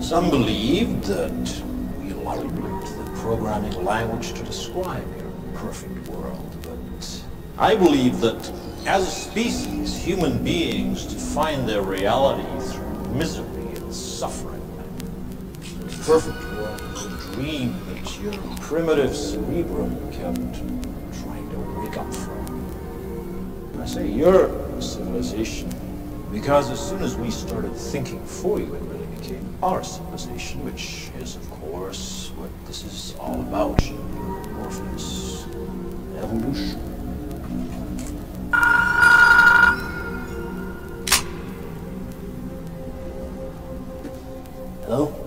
Some believe that we learned the programming language to describe your perfect world, but I believe that as a species, human beings define their reality through misery and suffering. The perfect world is a dream that your primitive cerebrum kept trying to wake up from. I say your civilization because as soon as we started thinking for you, it really became our civilization, which is, of course, what this is all about, Morpheus. Evolution. Hello?